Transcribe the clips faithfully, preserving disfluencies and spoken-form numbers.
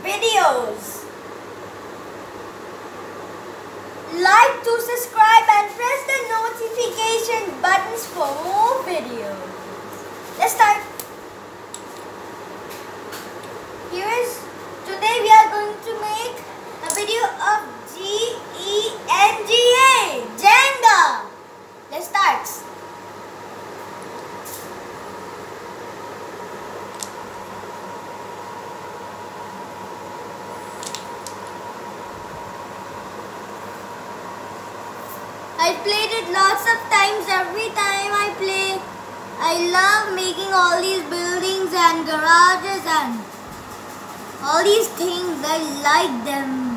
videos. Like to subscribe and press the notification buttons for more videos. Let's start. Here is, today we are going to make a video of G E N G A, Jenga. Let's start. I played it lots of times. Every time I play, I love making all these buildings and garages and all these things. I like them.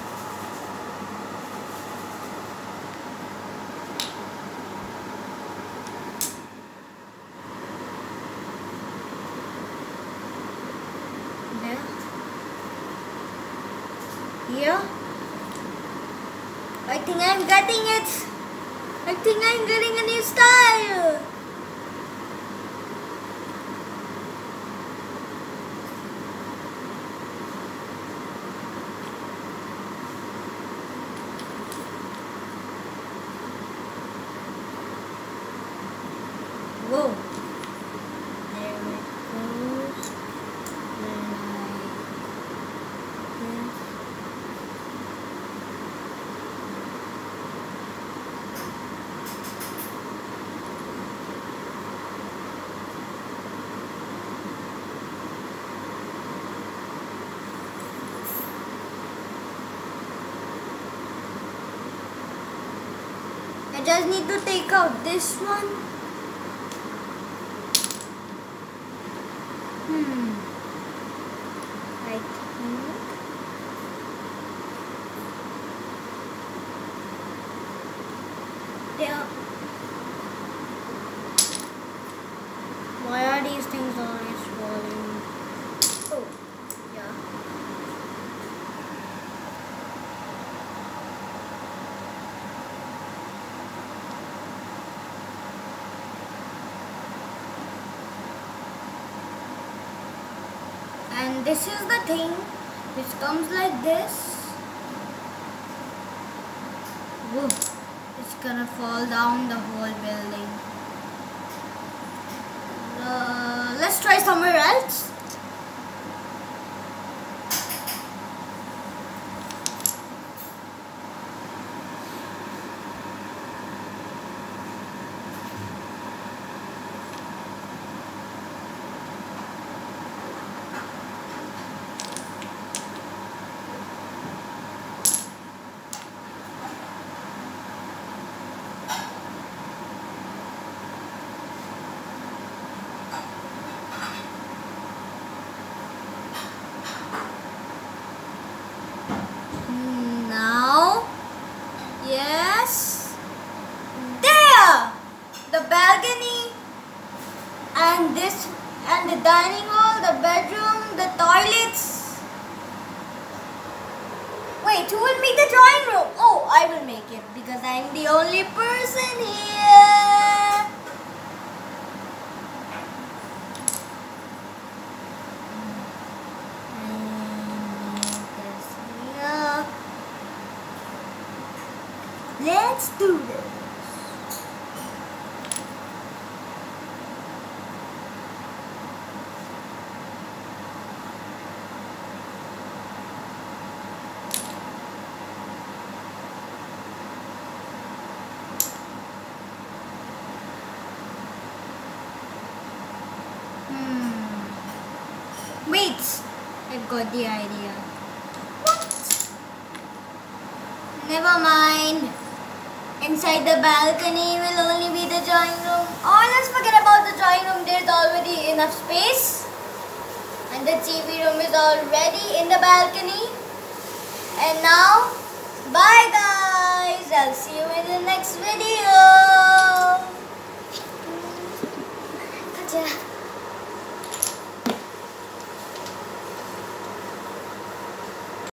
There. Here. I think I'm getting it. I think I'm getting a new style. Whoa. There it goes. I just need to take out this one. Hmm. I think. Yeah. Why are these things always falling? Oh, yeah. And this is the thing which comes like this. Whoa, it's gonna fall down the whole building. Uh, let's try somewhere else. Yes, there, the balcony and this and the dining hall, the bedroom, the toilets. Wait, who will make the drawing room? Oh, I will make it because I'm the only person here. Let's do this. Hmm. Wait, I've got the idea. What? Never mind. Inside the balcony will only be the drawing room. Or let's forget about the drawing room. There's already enough space. And the T V room is already in the balcony. And now, bye guys. I'll see you in the next video.